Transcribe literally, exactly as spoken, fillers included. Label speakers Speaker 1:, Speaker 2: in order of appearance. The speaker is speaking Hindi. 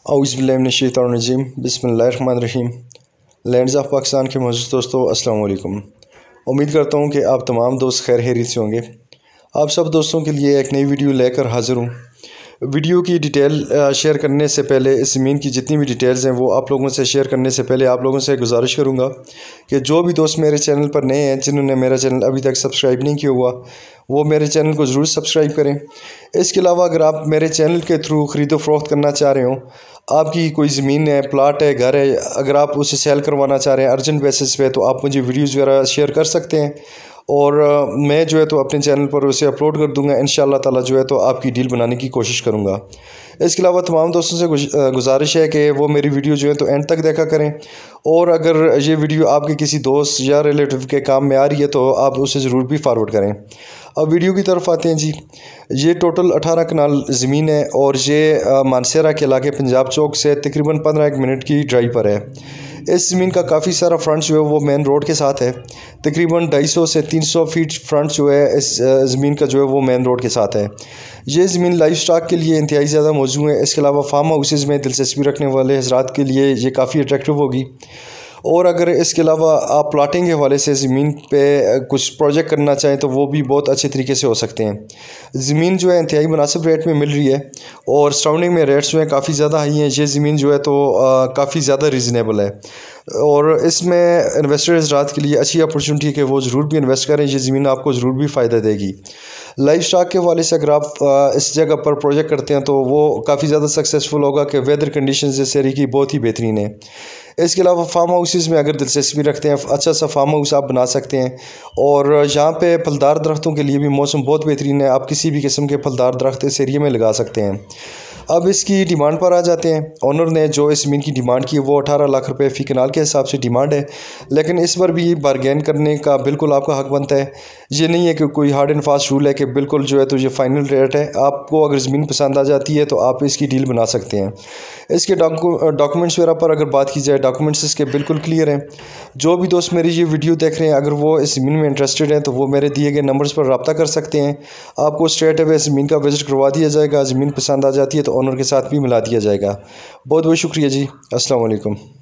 Speaker 1: औज़ुबिल्लाहिमिनश्शैतानिर्रजीम बिस्मिल्लाहिर्रहमानिर्रहीम। लैंड्स ऑफ पाकिस्तान के मौजूद दोस्तों अस्सलाम वालेकुम। उम्मीद करता हूँ कि आप तमाम दोस्त खैर खैरियत से होंगे। आप सब दोस्तों के लिए एक नई वीडियो लेकर हाज़िर हूँ। वीडियो की डिटेल शेयर करने से पहले, इस ज़मीन की जितनी भी डिटेल्स हैं वो आप लोगों से शेयर करने से पहले आप लोगों से गुजारिश करूँगा कि जो भी दोस्त मेरे चैनल पर नए हैं, जिन्होंने मेरा चैनल अभी तक सब्सक्राइब नहीं किया हुआ, वो मेरे चैनल को ज़रूर सब्सक्राइब करें। इसके अलावा अगर आप मेरे चैनल के थ्रू ख़रीदो फ़रोख्त करना चाह रहे हो, आपकी कोई ज़मीन है, प्लाट है, घर है, अगर आप उसे सेल करवाना चाह रहे हैं अर्जेंट बेसिस पे, तो आप मुझे वीडियोज़ वगैरह शेयर कर सकते हैं और मैं जो है तो अपने चैनल पर उसे अपलोड कर दूंगा। इंशाअल्लाह ताला जो है तो आपकी डील बनाने की कोशिश करूंगा। इसके अलावा तमाम दोस्तों से गुजारिश है कि वो मेरी वीडियो जो है तो एंड तक देखा करें, और अगर ये वीडियो आपके किसी दोस्त या रिलेटिव के काम में आ रही है तो आप उसे ज़रूर भी फॉरवर्ड करें। अब वीडियो की तरफ आते हैं जी। ये टोटल अठारह कनाल ज़मीन है और ये मानसेरा के इलाके पंजाब चौक से तकरीबन पंद्रह एक मिनट की ड्राइव पर है। इस ज़मीन का काफ़ी सारा फ्रंट जो है वो मेन रोड के साथ है। तकरीबन ढाई सौ से तीन सौ फीट फ्रंट जो है इस ज़मीन का जो है वो मेन रोड के साथ है। ये ज़मीन लाइफ स्टॉक के लिए इंतहाई ज़्यादा मौजूद है। इसके अलावा फार्म हाउसेज़ में दिलचस्पी रखने वाले हज़रात के लिए ये काफ़ी अट्रैक्टिव होगी। और अगर इसके अलावा आप प्लाटिंग के हवाले से ज़मीन पे कुछ प्रोजेक्ट करना चाहें तो वो भी बहुत अच्छे तरीके से हो सकते हैं। ज़मीन जो है इंतहाई मुनासिब रेट में मिल रही है और सराउंडिंग में रेट्स जो है काफ़ी ज़्यादा हाई हैं। ये ज़मीन जो है तो काफ़ी ज़्यादा रीज़नेबल है और इसमें इन्वेस्टर हज़रात के लिए अच्छी अपॉर्चुनिटी है कि वो ज़रूर भी इन्वेस्ट करें। ये ज़मीन आपको ज़रूर भी फ़ायदा देगी। लाइफ स्टॉक के हवाले से अगर आप इस जगह पर प्रोजेक्ट करते हैं तो वो काफ़ी ज़्यादा सक्सेसफुल होगा कि वेदर कंडीशन इस एरिया की बहुत ही बेहतरीन है। इसके अलावा फार्म हाउसेज़ में अगर दिलचस्पी रखते हैं, अच्छा सा फार्म हाउस आप बना सकते हैं और यहाँ पे फलदार दरख्तों के लिए भी मौसम बहुत बेहतरीन है। आप किसी भी किस्म के फलदार दरख्त इस एरिया में लगा सकते हैं। अब इसकी डिमांड पर आ जाते हैं। ओनर ने जो इस ज़मीन की डिमांड की वो अठारह लाख रुपए फ़ी कनाल के हिसाब से डिमांड है, लेकिन इस पर भी बारगेन करने का बिल्कुल आपका हक बनता है। ये नहीं है कि कोई हार्ड एंड फास्ट रूल है कि बिल्कुल जो है तो ये फाइनल रेट है। आपको अगर ज़मीन पसंद आ जाती है तो आप इसकी डील बना सकते हैं। इसके डॉक्यूमेंट्स वगैरह पर अगर बात की जाए, डॉक्यूमेंट्स इसके बिल्कुल क्लियर हैं। जो भी दोस्त मेरी ये वीडियो देख रहे हैं, अगर वो इस ज़मीन में इंटरेस्टेड हैं तो वो मेरे दिए गए नंबर्स पर रब्ता कर सकते हैं। आपको स्ट्रेट अवे ज़मीन का विज़िट करवा दिया जाएगा। ज़मीन पसंद आ जाती है तो ओनर के साथ भी मिला दिया जाएगा। बहुत बहुत शुक्रिया जी। अस्सलाम वालेकुम।